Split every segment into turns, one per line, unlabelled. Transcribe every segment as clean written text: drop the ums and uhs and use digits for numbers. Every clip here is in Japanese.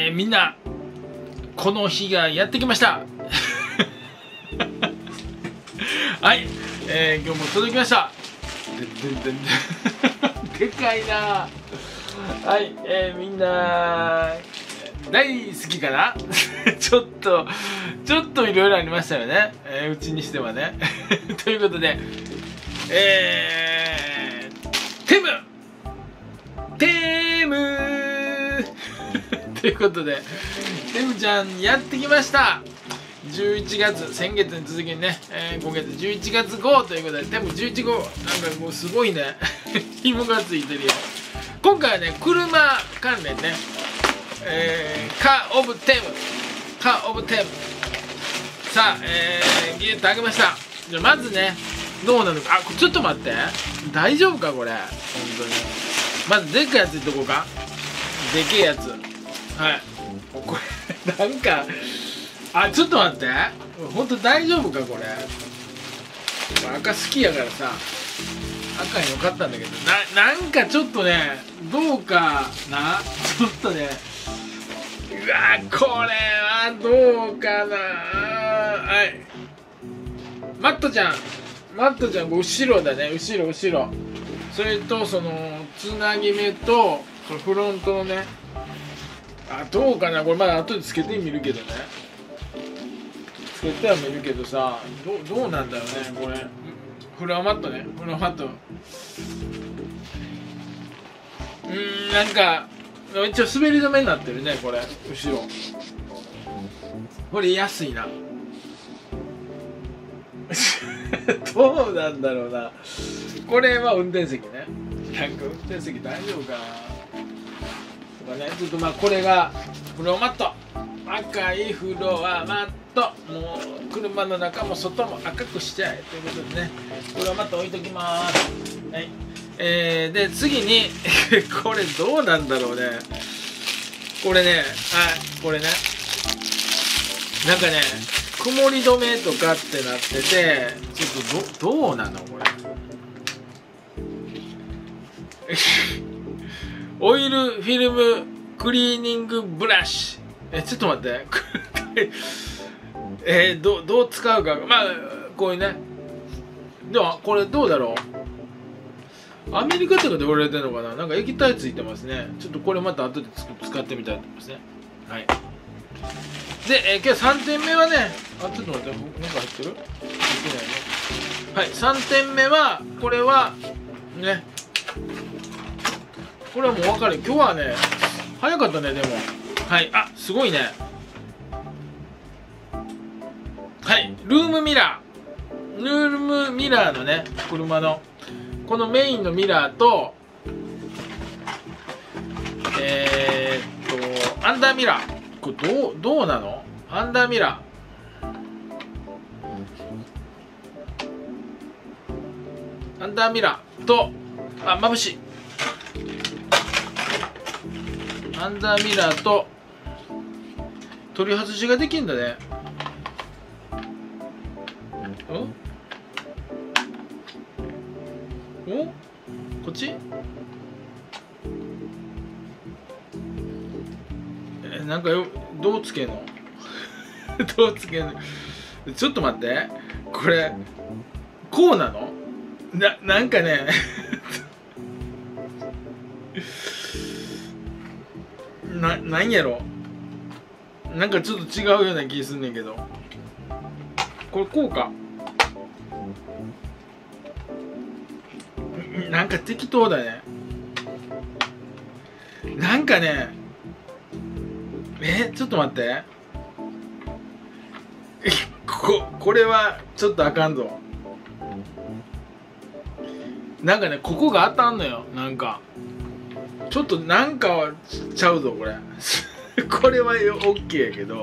みんなこの日がやってきましたはい、今日も届きました。でかいな。はい、みんな大好きかなちょっといろいろありましたよね、うちにしてはねということでテムということでテムちゃんやってきました。11月、先月に続きにね、今月11月号ということでテム11号、なんかもうすごいね紐がついてるよ。今回はね、車関連ね、カーオブテムさあ、ギュッと上げました。じゃあまずね、どうなのか。ちょっと待って、大丈夫かこれ、本当に。まずでっかいやついっとこうか。でけえやつ。はい、これなんかちょっと待って、本当大丈夫かこれ。赤好きやからさ、赤によかったんだけど、なんかちょっとね、どうかな、ちょっとね、うわこれはどうかな。はい、マットちゃん後ろだね、後ろ。それとそのつなぎ目とそのフロントのね、どうかなこれ。まだ後でつけてみるけどね、つけては見るけどさ、どうなんだろうねこれ。フロアマットなんか一応滑り止めになってるねこれ。後ろこれ安いなどうなんだろうな。これは運転席ね。なんか運転席大丈夫かなとかね。ちょっとこれがフロアマット、赤いフロアマット、もう車の中も外も赤くしちゃえということでね、フロアマット置いときます。はい、で次にこれどうなんだろうねこれね。これね、なんかね、曇り止めとかってなってて、ちょっとどうなのこれオイルフィルムクリーニングブラシ。ちょっと待ってどう使うか。こういうね。ではこれどうだろう、アメリカとかで売られてるのかな。なんか液体ついてますね。ちょっとこれまた後で使ってみたいと思いますね。はい。で、今日3点目はね、ちょっと待って、なんか入ってる？入ってないね。はい、3点目はこれはね、これはもう分かる。今日はね早かったね。でもはい、すごいね。はい、ルームミラーのね、車のこのメインのミラーとアンダーミラー、これどうなの？アンダーミラーと眩しいアンダーミラーと取り外しができるんだね。こっち？なんかどうつけんのちょっと待って、これこうなの？なんかねなんやろ、なんかちょっと違うような気すんねんけど、これこうか。なんか適当だね。なんかね、ちょっと待って、これはちょっとあかんぞ。なんかね、ここが当たんのよ。なんかちょっとなんかはちゃうぞこれこれはOK やけど、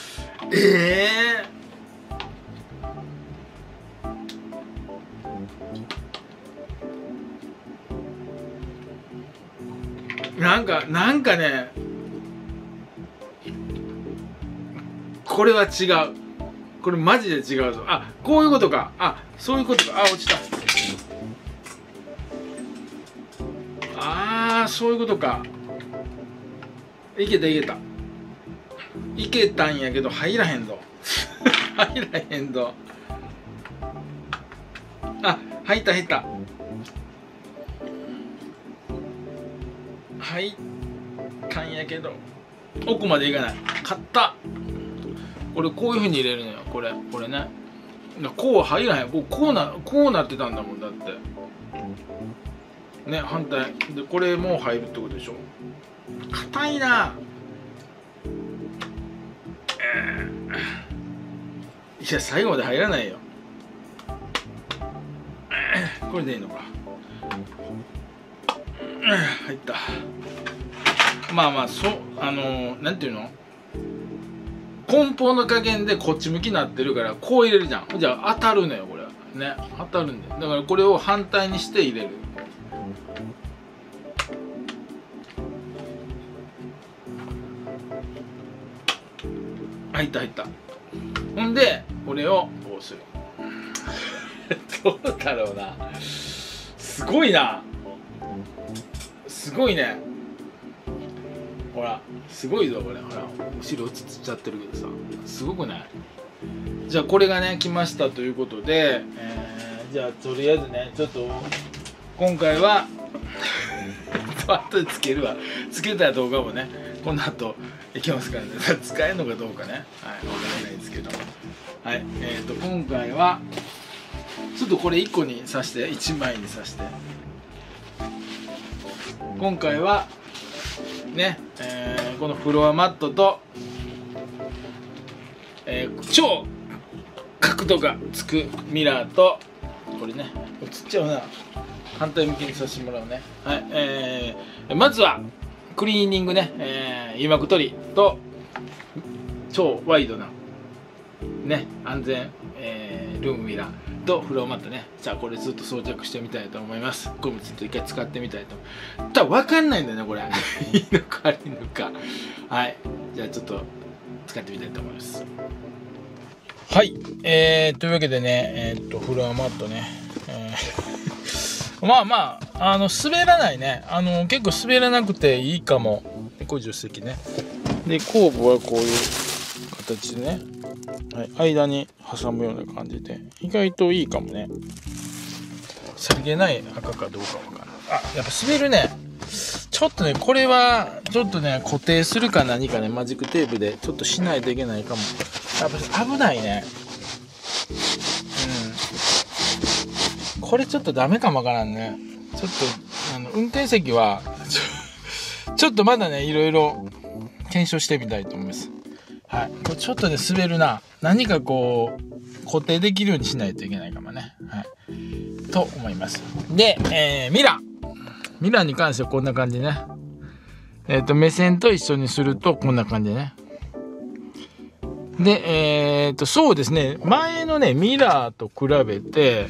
なんかね、これは違う。これマジで違うぞ。こういうことか。そういうことか。落ちた。そういうことか。いけた。 いけたんやけど入らへんぞ入らへんぞ。あ、入った入った入ったんやけど奥までいかない。買った。これこういうふうに入れるのよ。これね、こう入らへん。こうなってたんだもん。だってね、反対でこれも入るってことでしょ。硬いな。いや最後まで入らないよ。これでいいのか。入った。まあまあなんていうの、梱包の加減でこっち向きになってるからこう入れるじゃん。じゃあ当たるのよこれね。当たるんだよ。だからこれを反対にして入れる。入った入った。ほんでこれをこうするどうだろうな。すごいな。すごいね。ほらすごいぞこれ。ほら後ろ映っちゃってるけどさ、すごくない？じゃあこれがね来ましたということで、じゃあとりあえずねちょっと今回は後でつけるわ。つけた動画もねこの後いきますからね。使えるのかどうかね、はい、わからないですけど、はい、今回はちょっとこれ1個に刺して1枚に刺して、今回はね、このフロアマットと、超角度がつくミラーと、これね映っちゃうな。反対向きにさせてもらうね。はい、まずはクリーニングね、油膜取りと超ワイドなね安全、ルームミラーとフロアマットね。じゃあこれずっと装着してみたいと思います。これもちょっと一回使ってみたいと。ただ分かんないんだよねこれいいのか悪いのか。はい、じゃあちょっと使ってみたいと思います。はい、というわけでねフロアマットね、まあまあ滑らないね。結構滑らなくていいかも。でこれ助手席ね。で後部はこういう形でね、はい、間に挟むような感じで意外といいかもね。さりげない赤かどうかわかんない。あ、やっぱ滑るね。ちょっとねこれはちょっとね固定するか何かねマジックテープでちょっとしないといけないかも。やっぱ危ないね。これちょっとダメかもわからんね。ちょっと運転席はちょっとまだねいろいろ検証してみたいと思います。はい、これちょっとね滑るな。何かこう固定できるようにしないといけないかもね。はい、と思います。で、ミラーに関してはこんな感じね。目線と一緒にするとこんな感じね。でそうですね、前のねミラーと比べて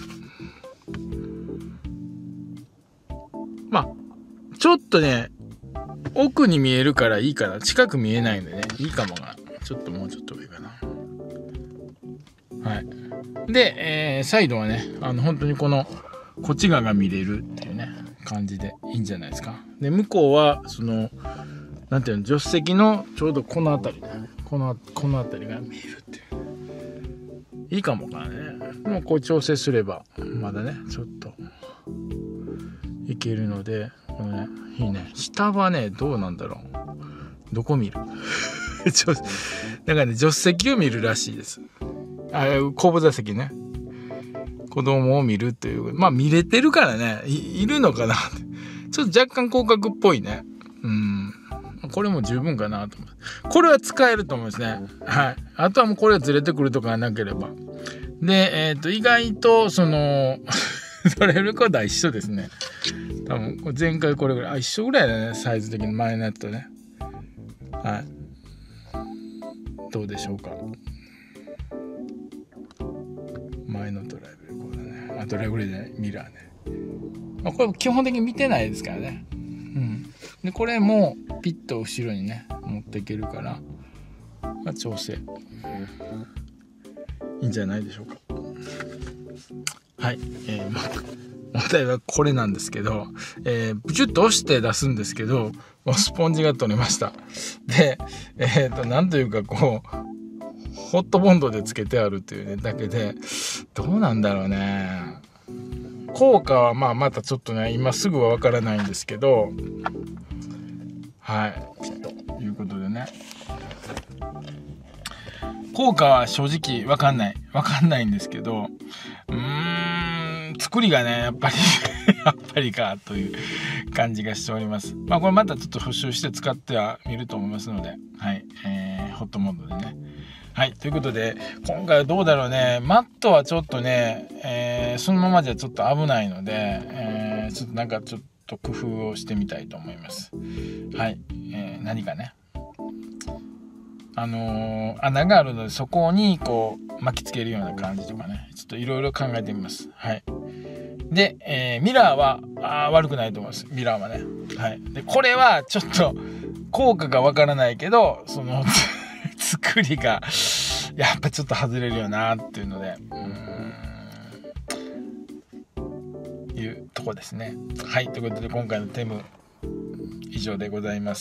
まあちょっとね奥に見えるからいいかな。近く見えないんでねいいかもな。ちょっともうちょっと上かな。はい。で、サイドはね本当にこっち側が見れるっていうね感じでいいんじゃないですか。で向こうはなんていうの、助手席のちょうどこの辺りね、この辺りが見えるっていういいかもからね。もうこう調整すればまだねちょっといけるので、このねいいね。下はねどうなんだろう。どこ見るなんかね助手席を見るらしいです。後部座席ね、子供を見るっていう、まあ見れてるからね いるのかなって。ちょっと若干広角っぽいね。これも十分かなと思う。これは使えると思いますね。はい。あとはもうこれがずれてくるとかなければ。で、意外とドライブレコーダー一緒ですね。多分前回これぐらい一緒ぐらいだね、サイズ的に前のやつとね。はい。どうでしょうか。前のドライブレコーダーね。ドライブレコーダーね、ミラーね。これ基本的に見てないですからね。でこれもピッと後ろにね持っていけるから、調整いいんじゃないでしょうか。はい、 問題はこれなんですけど、ブチュッと押して出すんですけど、もうスポンジが取れました。で、なんというかこう、ホットボンドでつけてあるっていうね、だけで、どうなんだろうね。効果はまたちょっとね、今すぐはわからないんですけど、はい、ということでね。効果は正直わかんないんですけど、作りがね、やっぱりかという感じがしております。これまたちょっと復習して使ってはみると思いますので、はい、ホットモードでね。はい、ということで、今回はどうだろうね。マットはちょっとね、そのままじゃちょっと危ないので、ちょっと工夫をしてみたいと思います。はい、何かね。穴があるので、そこにこう巻きつけるような感じとかね、ちょっといろいろ考えてみます。はい。で、ミラーは悪くないと思います。ミラーはね。はい。で、これはちょっと効果がわからないけど、その作りがやっぱちょっと外れるよなっていうので、いうとこですね。はい。ということで今回のテム以上でございます。